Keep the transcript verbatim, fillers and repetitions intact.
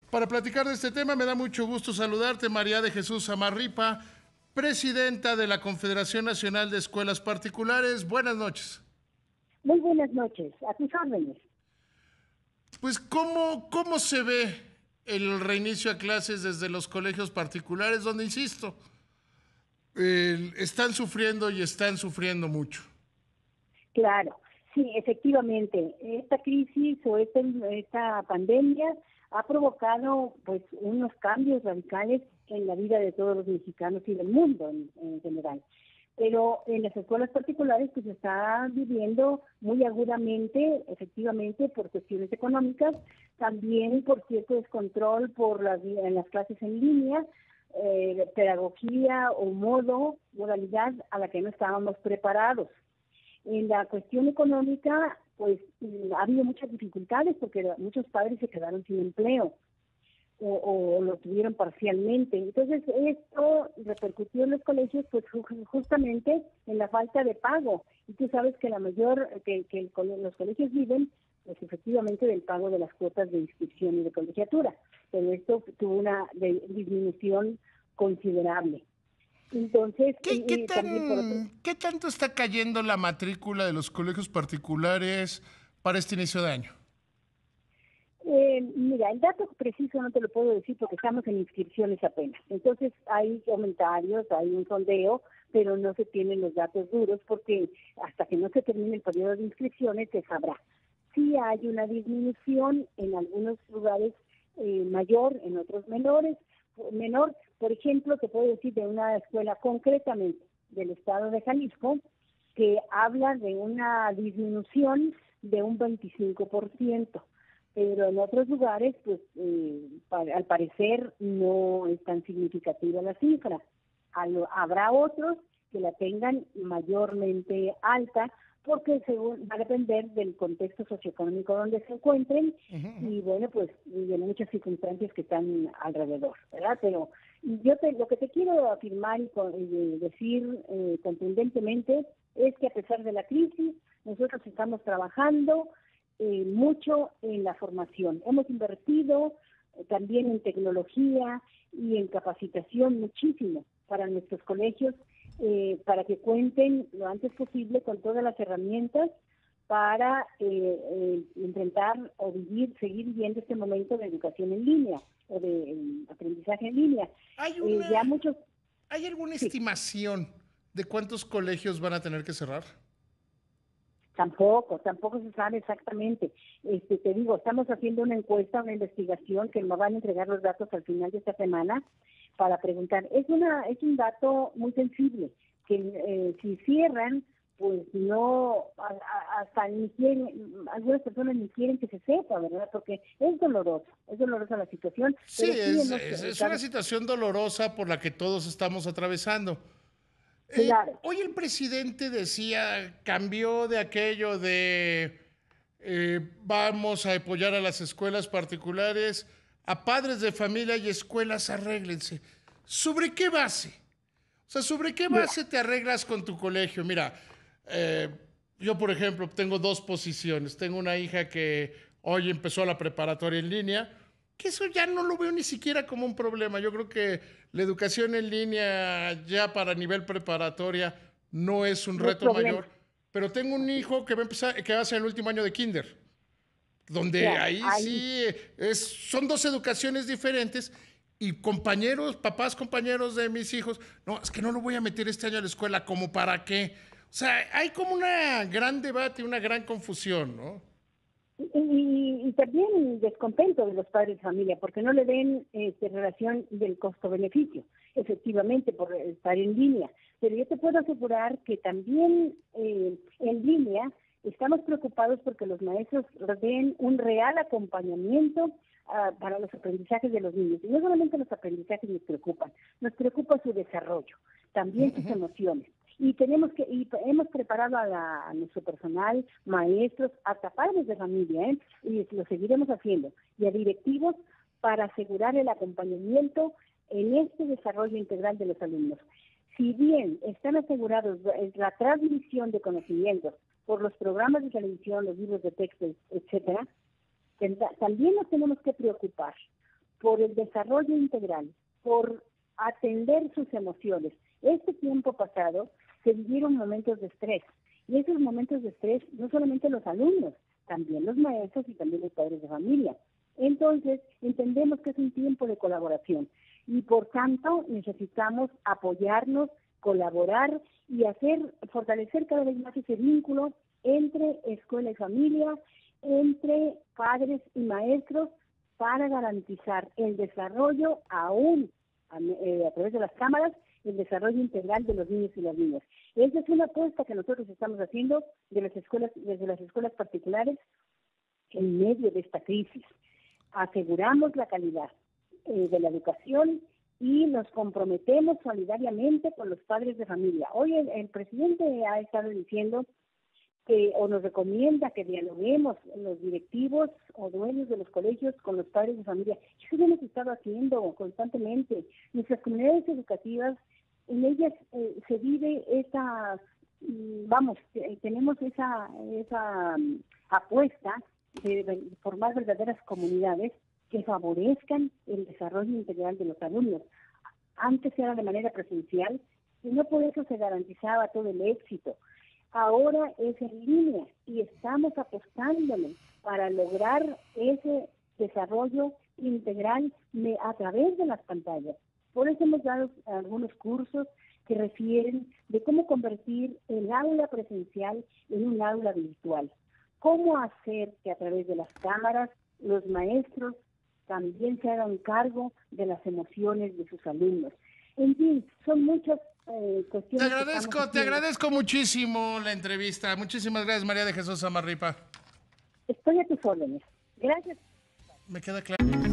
Para platicar de este tema me da mucho gusto saludarte, María de Jesús Amarripa, presidenta de la Confederación Nacional de Escuelas Particulares. Buenas noches. Muy buenas noches, a tus órdenes. Pues, ¿cómo, cómo se ve el reinicio a clases desde los colegios particulares, donde, insisto, eh, están sufriendo y están sufriendo mucho? Claro, sí, efectivamente, esta crisis o esta, esta pandemia ha provocado pues unos cambios radicales en la vida de todos los mexicanos y del mundo en, en general. Pero en las escuelas particulares pues se está viviendo muy agudamente, efectivamente, por cuestiones económicas, también por cierto descontrol por las, en las clases en línea, eh, pedagogía o modo, modalidad a la que no estábamos preparados. En la cuestión económica, pues ha habido muchas dificultades porque muchos padres se quedaron sin empleo o, o lo tuvieron parcialmente. Entonces, esto repercutió en los colegios, pues justamente en la falta de pago. Y tú sabes que la mayor, que, que el, los colegios viven, pues efectivamente del pago de las cuotas de inscripción y de colegiatura. Pero esto tuvo una de, disminución considerable. Entonces, ¿Qué, qué, y, tan, también por otro... ¿Qué tanto está cayendo la matrícula de los colegios particulares para este inicio de año? Eh, mira, el dato preciso no te lo puedo decir porque estamos en inscripciones apenas. Entonces hay comentarios, hay un sondeo, pero no se tienen los datos duros porque hasta que no se termine el periodo de inscripciones se sabrá. Sí hay una disminución en algunos lugares eh, mayor, en otros menores, menor. Por ejemplo, te puedo decir de una escuela concretamente del estado de Jalisco que habla de una disminución de un veinticinco por ciento. Pero en otros lugares, pues eh, para, al parecer no es tan significativa la cifra. Al, habrá otros que la tengan mayormente alta, porque según, va a depender del contexto socioeconómico donde se encuentren uh-huh. y bueno, pues de muchas circunstancias que están alrededor, ¿verdad? Pero yo te, lo que te quiero afirmar y, y decir eh, contundentemente es que a pesar de la crisis, nosotros estamos trabajando Eh, mucho en la formación. Hemos invertido eh, también en tecnología y en capacitación muchísimo para nuestros colegios, eh, para que cuenten lo antes posible con todas las herramientas para eh, eh, enfrentar o vivir, seguir viviendo este momento de educación en línea o de eh, aprendizaje en línea. ¿Hay, una, eh, ya muchos, ¿hay alguna sí. estimación de cuántos colegios van a tener que cerrar? Tampoco, tampoco se sabe exactamente. Este, te digo, estamos haciendo una encuesta, una investigación que nos van a entregar los datos al final de esta semana para preguntar. Es una, es un dato muy sensible, que eh, si cierran, pues no, a, a, hasta ni quieren, algunas personas ni quieren que se sepa, ¿verdad? Porque es doloroso, es dolorosa la situación. Sí, pero sí es, hemos, es, es claro, una situación dolorosa por la que todos estamos atravesando. Eh, claro. hoy el presidente decía, cambió de aquello de eh, vamos a apoyar a las escuelas particulares, a padres de familia y escuelas, arréglense. ¿Sobre qué base? O sea, ¿sobre qué base te arreglas con tu colegio? Mira, eh, yo por ejemplo tengo dos posiciones. Tengo una hija que hoy empezó la preparatoria en línea, que eso ya no lo veo ni siquiera como un problema. Yo creo que la educación en línea ya para nivel preparatoria no es un No es reto problema. mayor, pero tengo un hijo que va a empezar, que va a ser el último año de kinder, donde Claro, ahí ahí. sí es, son dos educaciones diferentes y compañeros, papás, compañeros de mis hijos, no, es que no lo voy a meter este año a la escuela, ¿como para qué? O sea, hay como una gran debate, una gran confusión, ¿no? Y, y, y también descontento de los padres de familia, porque no le ven este, relación del costo-beneficio, efectivamente, por estar en línea. Pero yo te puedo asegurar que también eh, en línea estamos preocupados porque los maestros den un real acompañamiento uh, para los aprendizajes de los niños. Y no solamente los aprendizajes nos preocupan, nos preocupa su desarrollo, también sus emociones. Y tenemos que, y hemos preparado a, la, a nuestro personal, maestros, hasta padres de familia, ¿eh? Y lo seguiremos haciendo, y a directivos para asegurar el acompañamiento en este desarrollo integral de los alumnos. Si bien están asegurados la transmisión de conocimientos por los programas de televisión, los libros de texto, etcétera, también nos tenemos que preocupar por el desarrollo integral, por atender sus emociones. Este tiempo pasado se vivieron momentos de estrés, y esos momentos de estrés no solamente los alumnos, también los maestros y también los padres de familia. Entonces, entendemos que es un tiempo de colaboración y por tanto necesitamos apoyarnos, colaborar y hacer, fortalecer cada vez más ese vínculo entre escuela y familia, entre padres y maestros, para garantizar el desarrollo aún a, eh, a través de las cámaras, el desarrollo integral de los niños y las niñas. Esa es una apuesta que nosotros estamos haciendo de las escuelas, desde las escuelas particulares en medio de esta crisis. Aseguramos la calidad eh, de la educación y nos comprometemos solidariamente con los padres de familia. Hoy el, el presidente ha estado diciendo que, o nos recomienda que dialoguemos los directivos o dueños de los colegios con los padres de familia. Eso lo hemos estado haciendo constantemente. Nuestras comunidades educativas, en ellas eh, se vive esa, vamos, tenemos esa, esa um, apuesta de, de formar verdaderas comunidades que favorezcan el desarrollo integral de los alumnos. Antes era de manera presencial y no por eso se garantizaba todo el éxito. Ahora es en línea y estamos apostándole para lograr ese desarrollo integral a través de las pantallas. Por eso hemos dado algunos cursos que refieren de cómo convertir el aula presencial en un aula virtual. Cómo hacer que a través de las cámaras los maestros también se hagan cargo de las emociones de sus alumnos. En fin, son muchas eh, cuestiones. Te agradezco, te agradezco muchísimo la entrevista. Muchísimas gracias, María de Jesús Samarripa. Estoy a tus órdenes. Gracias. Me queda claro.